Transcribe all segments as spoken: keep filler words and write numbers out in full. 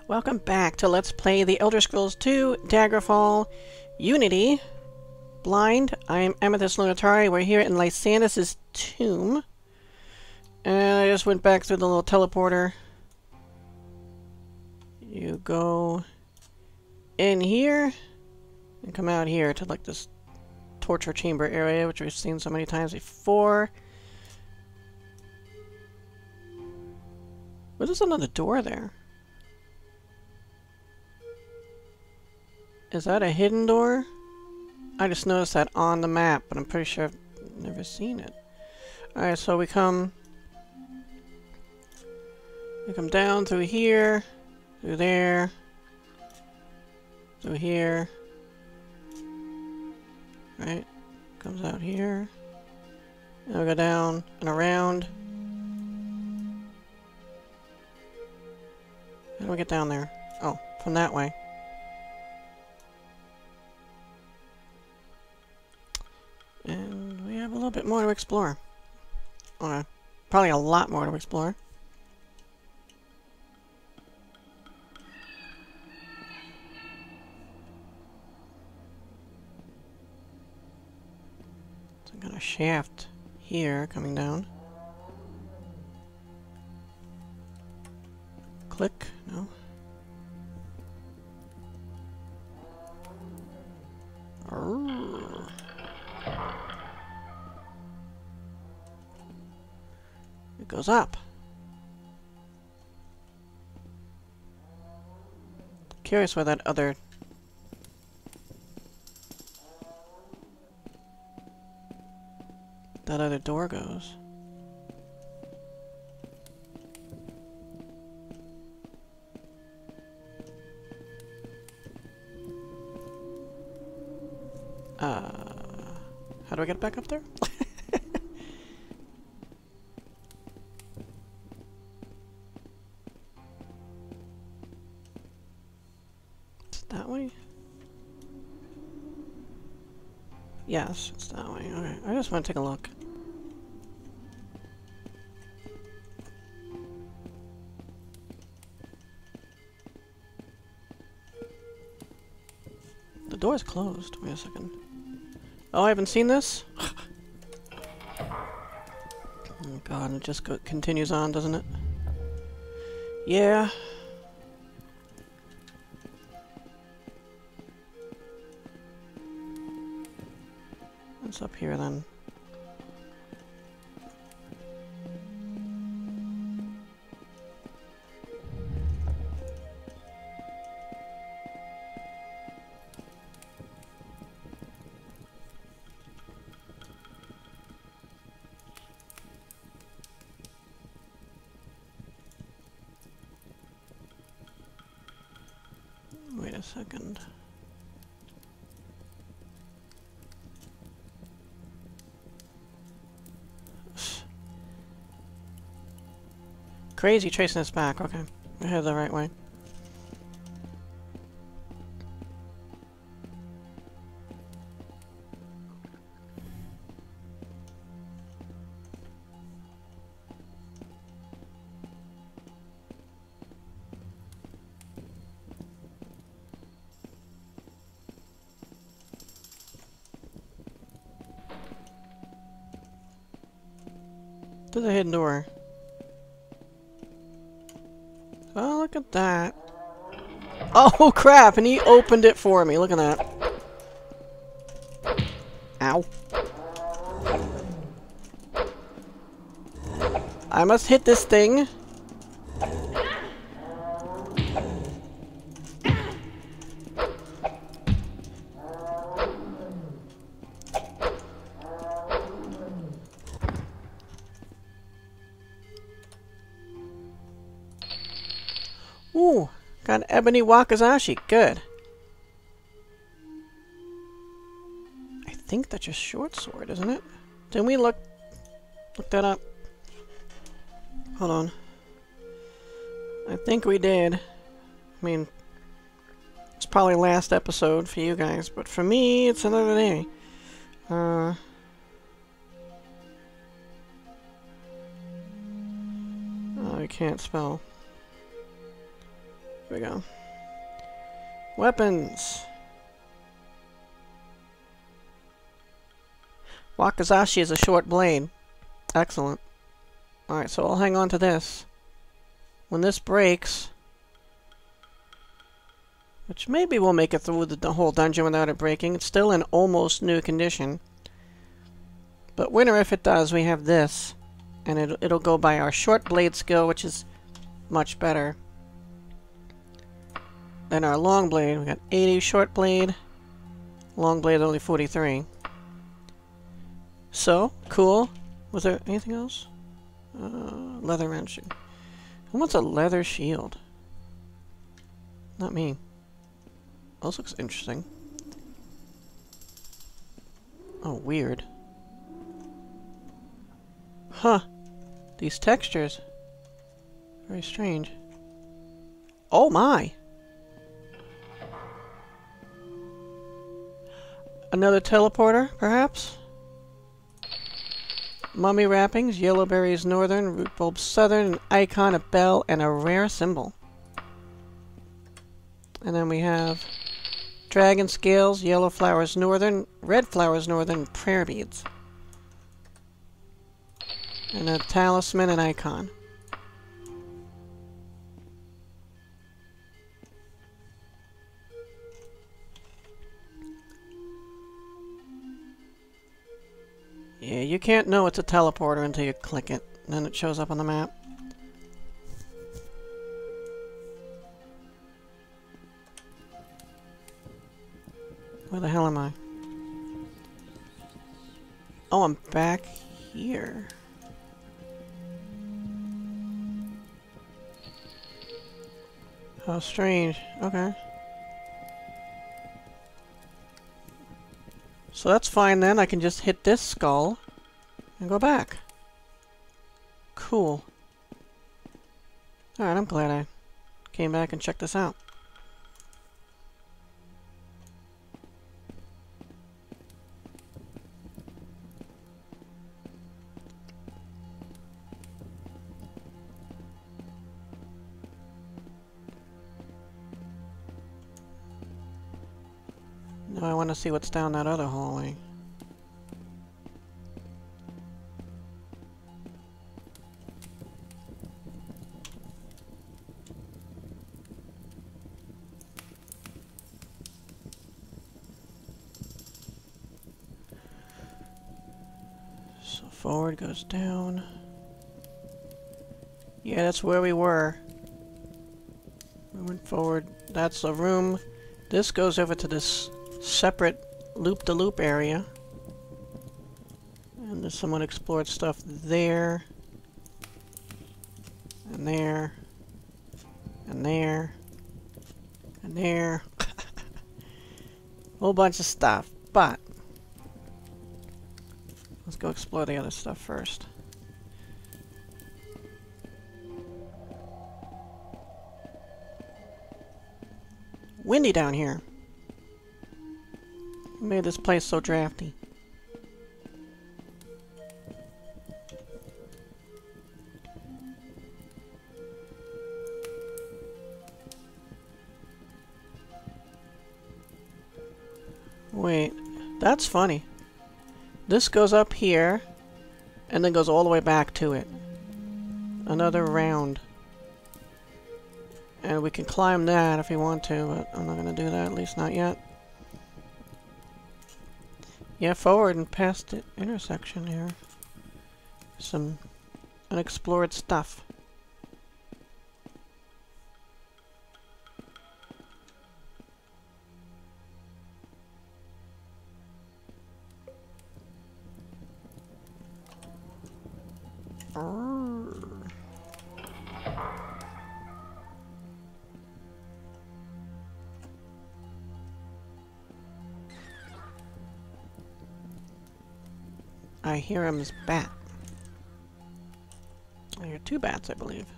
Welcome back to Let's Play the Elder Scrolls two Daggerfall Unity. Blind, I'm Amethyst Lunatari. We're here in Lysandus Tomb. And I just went back through the little teleporter. You go in here and come out here to like this torture chamber area, which we've seen so many times before. But there's another door there. Is that a hidden door? I just noticed that on the map, but I'm pretty sure I've never seen it. Alright, so we come... We come down through here, through there, through here. Right? Comes out here. And we go down and around. How do we get down there? Oh, from that way. And we have a little bit more to explore. Okay. Probably a lot more to explore. Some kind of shaft here coming down. Click? No. Arrgh. It goes up. Curious where that other... that other door goes. Uh, how do I get back up there? It's that way? Yes, it's that way. Okay, I just want to take a look. The door's closed. Wait a second. Oh, I haven't seen this? Oh god, it just go continues on, doesn't it? Yeah. What's up here then? Wait a second. Crazy tracing us back. Okay, we're headed the right way. To the hidden door. Oh, look at that. Oh, crap! And he opened it for me. Look at that. Ow. I must hit this thing. Ooh, got Ebony Wakizashi. Good. I think that's your short sword, isn't it? Didn't we look look that up? Hold on. I think we did. I mean, it's probably last episode for you guys, but for me, it's another day. Uh... Oh, I can't spell. Here we go. Weapons. Wakizashi is a short blade. Excellent. Alright, so I'll hang on to this. When this breaks, which maybe we'll make it through the, the whole dungeon without it breaking. It's still in almost new condition. But winner if it does, we have this. And it, it'll go by our short blade skill, which is much better than our long blade. We got eighty short blade. Long blade only forty-three. So, cool. Was there anything else? Uh, leather wrench. Who wants a leather shield? Not me. This looks interesting. Oh, weird. Huh. These textures. Very strange. Oh my! Another teleporter, perhaps? Mummy wrappings, yellow berries northern, root bulb southern, an icon, a bell, and a rare symbol. And then we have dragon scales, yellow flowers northern, red flowers northern, and prayer beads. And a talisman and icon. Yeah, you can't know it's a teleporter until you click it, and then it shows up on the map. Where the hell am I? Oh, I'm back here. How strange. Okay. So that's fine then. I can just hit this skull and go back. Cool. Alright, I'm glad I came back and checked this out. Now I want to see what's down that other hallway. So forward goes down. Yeah, that's where we were. We went forward. That's a room. This goes over to this separate loop-de-loop area. And there's some unexplored stuff there. And there. And there. And there. Whole bunch of stuff. But let's go explore the other stuff first. Windy down here. Who made this place so drafty? Wait, that's funny. This goes up here, and then goes all the way back to it. Another round. And we can climb that if we want to, but I'm not going to do that, at least not yet. Yeah, forward and past the intersection here. Some unexplored stuff. I hear him as bat. I hear two bats, I believe.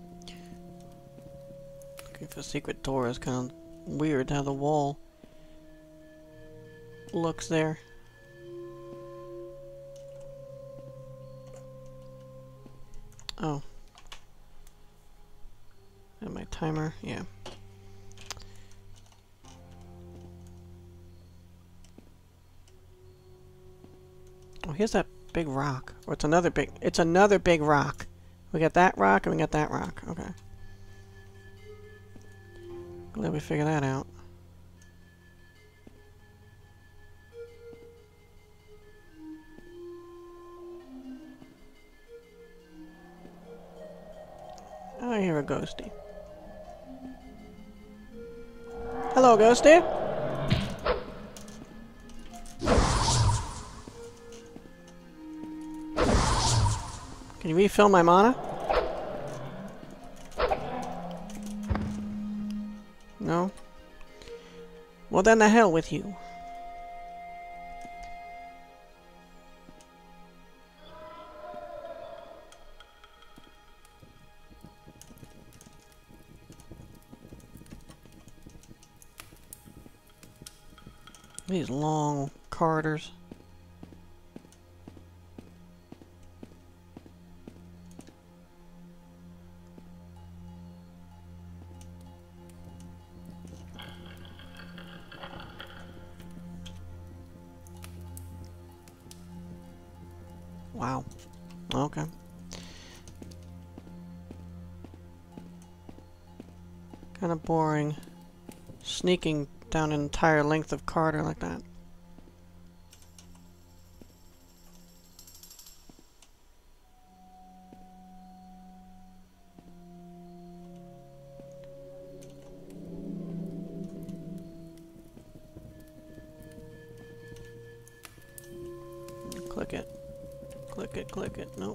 Looking for secret door is kind of weird how the wall looks there. Oh. And my timer, yeah. Oh, here's that big rock. Or it's another big, it's another big rock. We got that rock and we got that rock. Okay. Glad we figured that out. Oh, I hear a ghosty. Hello, ghosty. Can you refill my mana? No? Well, then the hell with you. These long corridors. Wow. Okay. Kind of boring. Sneaking down an entire length of corridor like that. Click it. Click it, click it. Nope.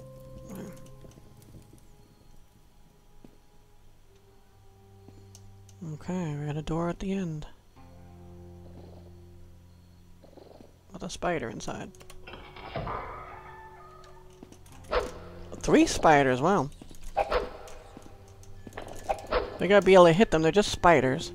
Okay, we got a door at the end. With a spider inside. Three spiders, wow. We gotta be able to hit them, they're just spiders.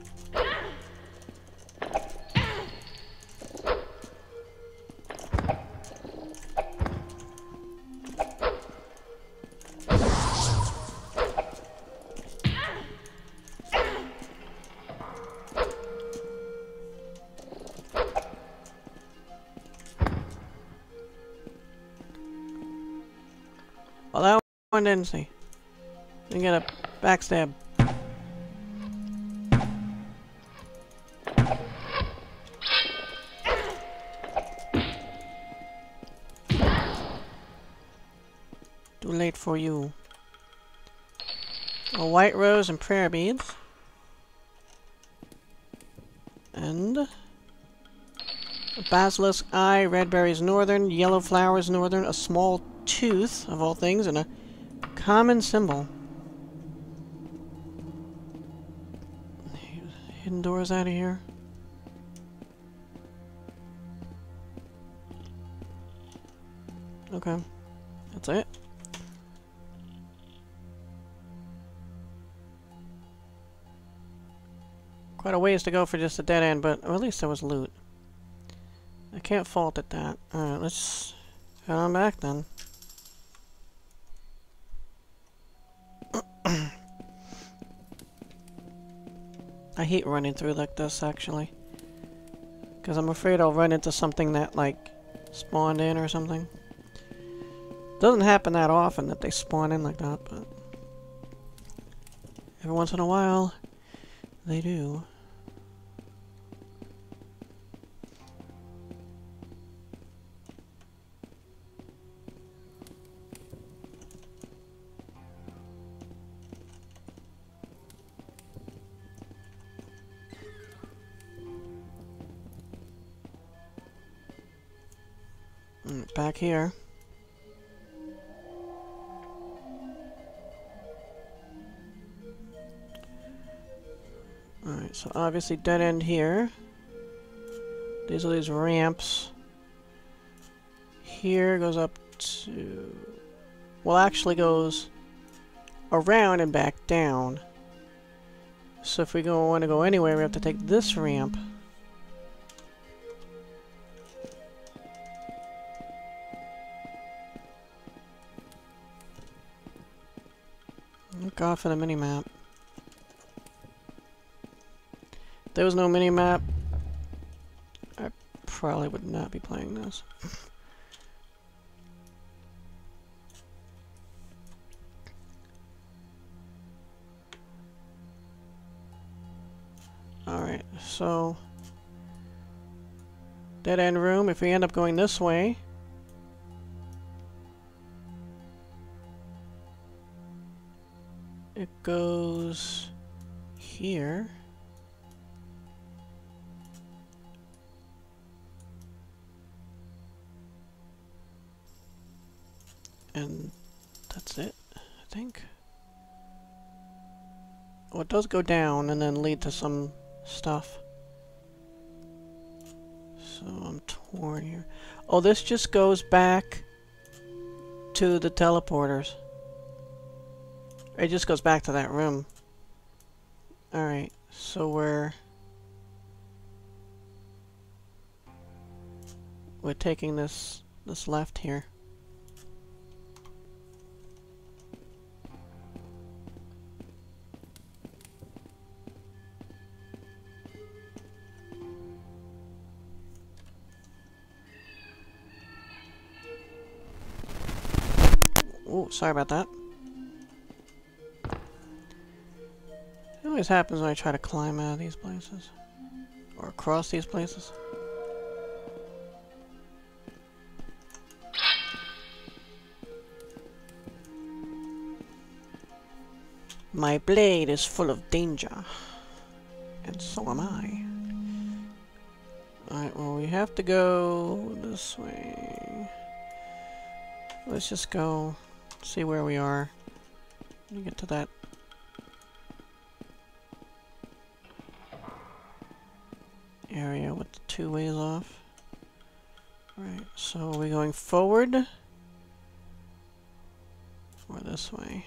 Well, that one didn't see. Didn't get a backstab. Too late for you. A white rose and prayer beads. And a basilisk eye, red berries northern, yellow flowers northern, a small tooth, of all things, and a common symbol. Hidden doors out of here. Okay. That's it. Quite a ways to go for just a dead end, but or at least there was loot. I can't fault at that. Alright, let's head on back then. I hate running through like this, actually. Because I'm afraid I'll run into something that, like, spawned in or something. Doesn't happen that often that they spawn in like that, but every once in a while, they do. Back here. Alright, so obviously dead end here. These are these ramps. Here goes up to... well, actually goes around and back down. So if we go want to go anywhere, we have to take this ramp. Thank God for the mini-map. If there was no mini-map, I probably would not be playing this. Alright, so... dead end room. If we end up going this way... it goes... here. And that's it, I think. Oh, it does go down and then lead to some stuff. So I'm torn here. Oh, this just goes back to the teleporters. It just goes back to that room. Alright, so we're... we're taking this this left here. Oh, sorry about that. It always happens when I try to climb out of these places. Or across these places. My blade is full of danger. And so am I. Alright, well we have to go this way. Let's just go see where we are. Let me get to that. Area with the two ways off. Right, so are we going forward? Or this way?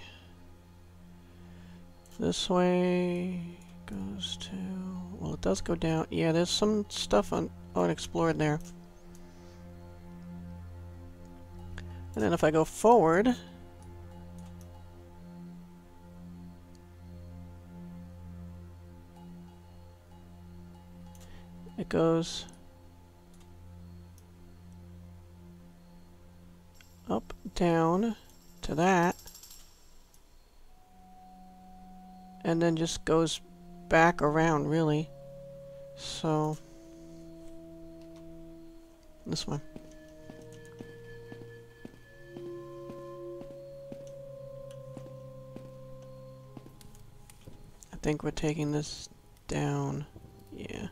This way goes to... well, it does go down. Yeah, there's some stuff un unexplored there. And then if I go forward... it goes up, down to that, and then just goes back around, really. So, this one. I think we're taking this down. Yeah.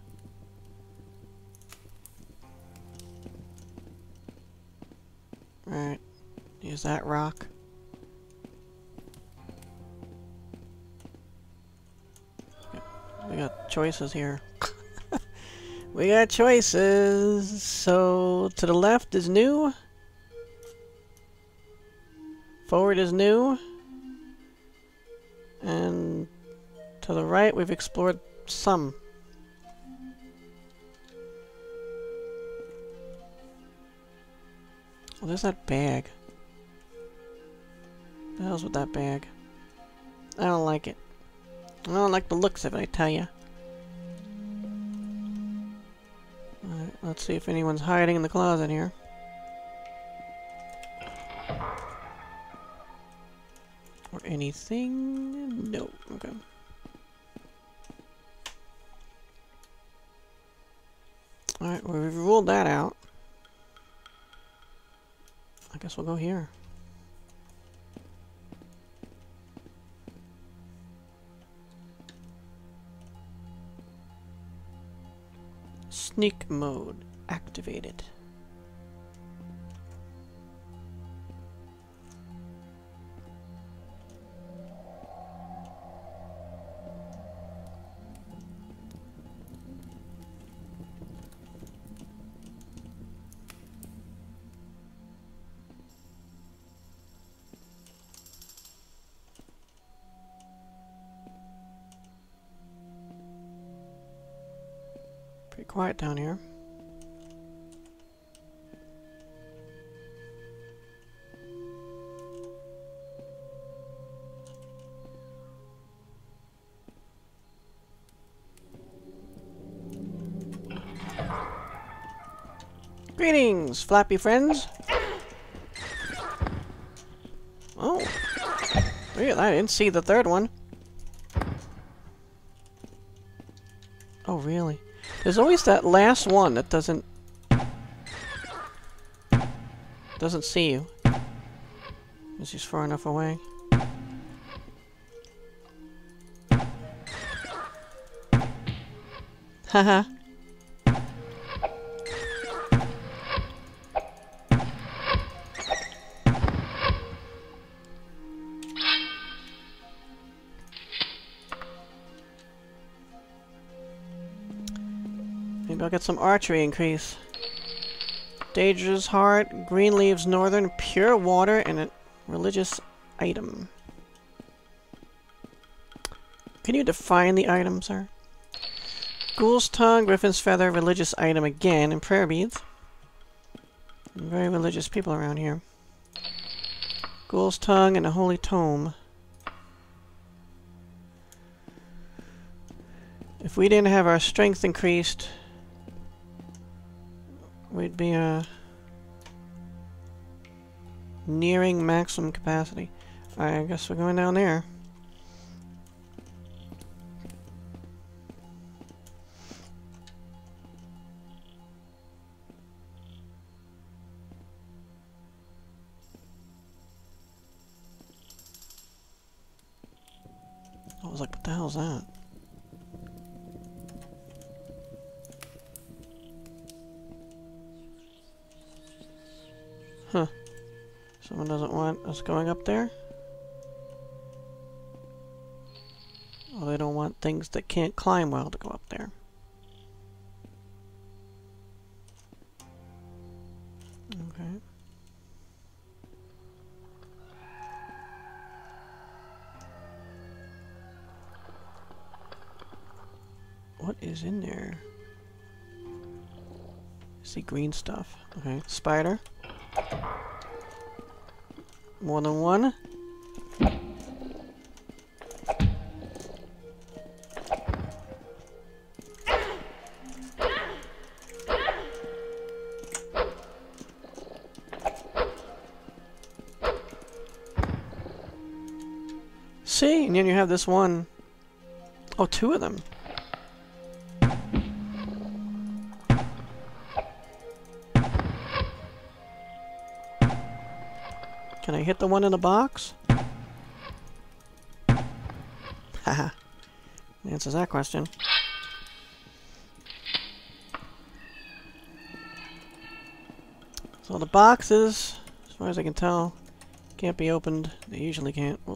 Right, use that rock. We got choices here. We got choices. So, to the left is new. Forward is new. And to the right, we've explored some. Oh, there's that bag. What the hell's with that bag? I don't like it. I don't like the looks of it, I tell ya. Alright, let's see if anyone's hiding in the closet here. Or anything? No. Okay. Alright, well, we've ruled that out. I guess we'll go here. Sneak mode activated. Pretty quiet down here. Greetings, flappy friends. Oh. Weird, I didn't see the third one. Oh, really? There's always that last one that doesn't... doesn't see you. Is he's far enough away? Haha. Maybe I'll get some archery increase. Dangerous Heart, Green Leaves Northern, Pure Water, and a religious item. Can you define the item, sir? Ghoul's Tongue, Griffin's Feather, religious item again, and prayer beads. Very religious people around here. Ghoul's Tongue and a Holy Tome. If we didn't have our strength increased, we'd be uh, nearing maximum capacity. Alright, I guess we're going down there. I was like, what the hell is that? Huh. Someone doesn't want us going up there? Or they don't want things that can't climb well to go up there. Okay. What is in there? I see green stuff. Okay, spider. More than one. See, and then you have this one. Oh, two of them. Can I hit the one in the box? Haha. Answers that question. So the boxes, as far as I can tell, can't be opened. They usually can't. Well,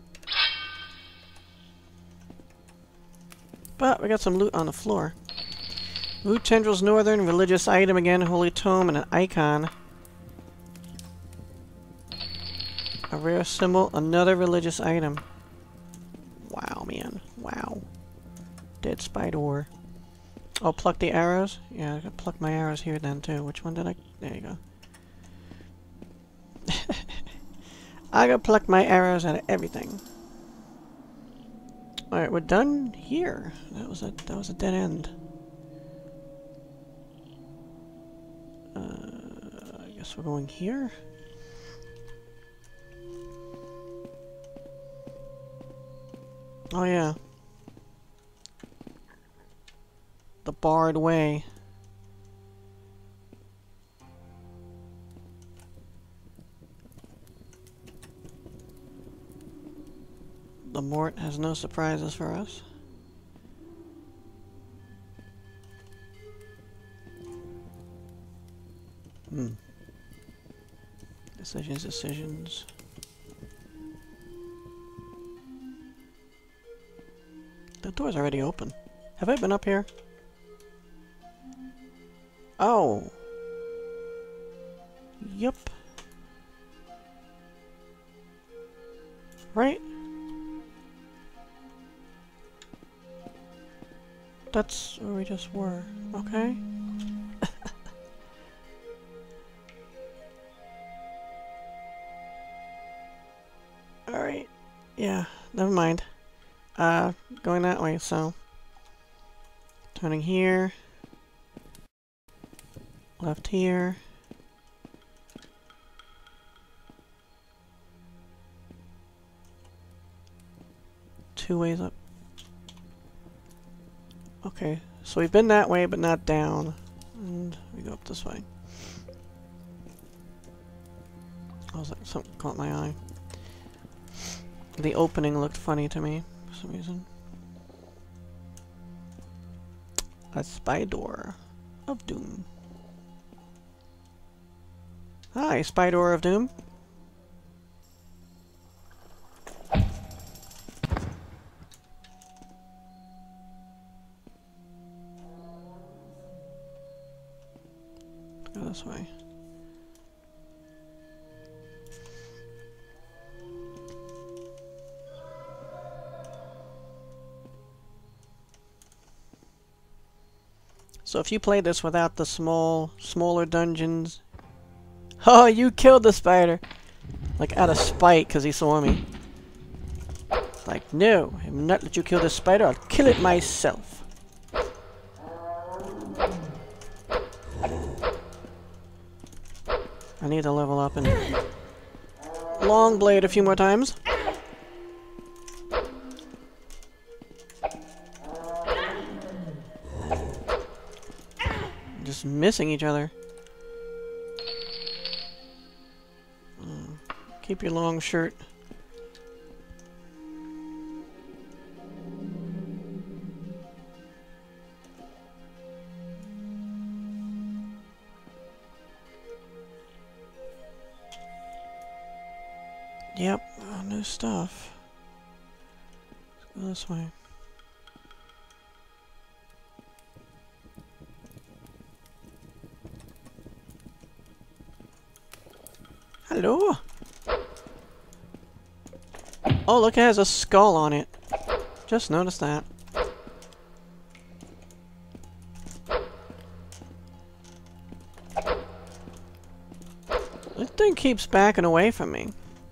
but we got some loot on the floor. Root Tendrils Northern, religious item again, Holy Tome, and an icon. A rare symbol, another religious item. Wow, man. Wow. Dead spider. Oh, pluck the arrows? Yeah, I gotta pluck my arrows here then, too. Which one did I... There you go. I gotta pluck my arrows out of everything. Alright, we're done here. That was a, that was a dead end. Uh, I guess we're going here? Oh yeah. The barred way. The Mort has no surprises for us. Hmm. Decisions, decisions. The door's already open. Have I been up here? Oh. Yup. Right? That's where we just were. Okay. Alright. Yeah, never mind. Uh, going that way, so... Turning here. Left here. two ways up. Okay, so we've been that way, but not down. And we go up this way. I was like, something caught my eye. The opening looked funny to me for some reason. A spy door of doom. Hi, spy door of doom. Go this way. So if you played this without the small, smaller dungeons... Oh, you killed the spider! Like, out of spite, because he saw me. Like, no, I'm not let you kill this spider, I'll kill it myself. I need to level up and... Long blade a few more times. Just missing each other. Oh, keep your long shirt. Yep, oh, new stuff. Let's go this way. Hello? Oh, look, it has a skull on it. Just noticed that. This thing keeps backing away from me.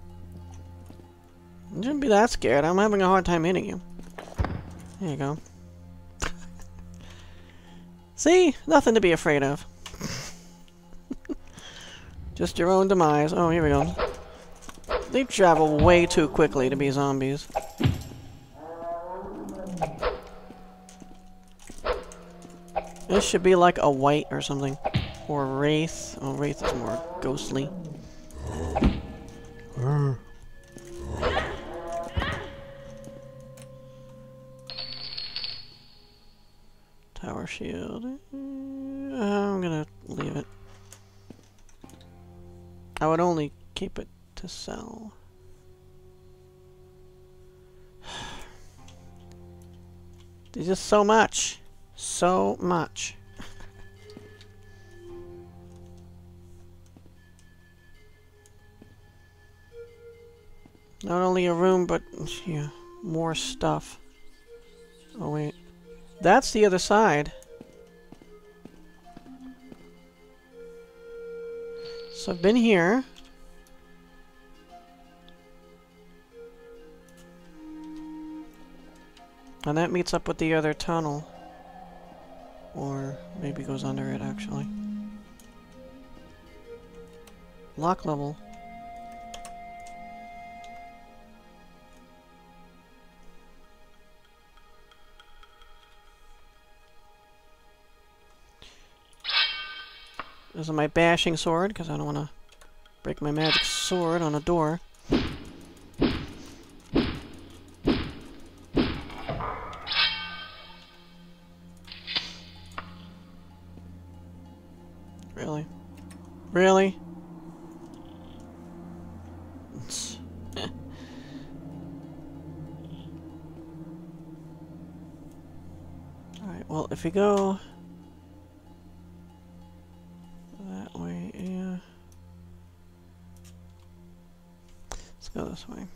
You shouldn't be that scared. I'm having a hard time hitting you. There you go. See? Nothing to be afraid of. Just your own demise. Oh, here we go. They travel way too quickly to be zombies. This should be like a white or something. Or wraith. Oh, wraith is more ghostly. Tower shield. Uh, I'm gonna leave it. I would only keep it to sell. There's just so much. So much. Not only a room, but yeah, more stuff. Oh wait. That's the other side. So I've been here. And that meets up with the other tunnel. Or maybe goes under it, actually. Lock level. This is my bashing sword, because I don't want to break my magic sword on a door. Really? Really? Alright, well, if we go that way, yeah. Let's go this way.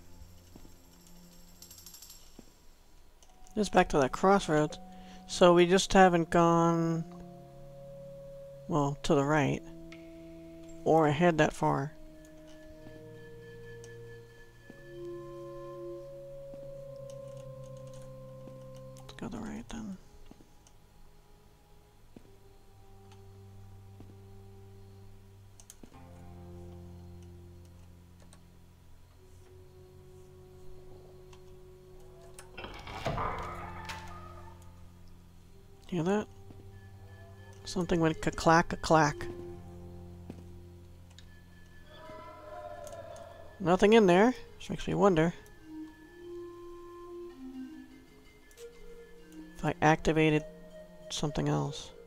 Just back to that crossroads. So we just haven't gone... well, to the right. Or ahead that far. Let's go to the right then. Hear that? Something went ka-klack, ka-klack. Nothing in there, which makes me wonder if I activated something else.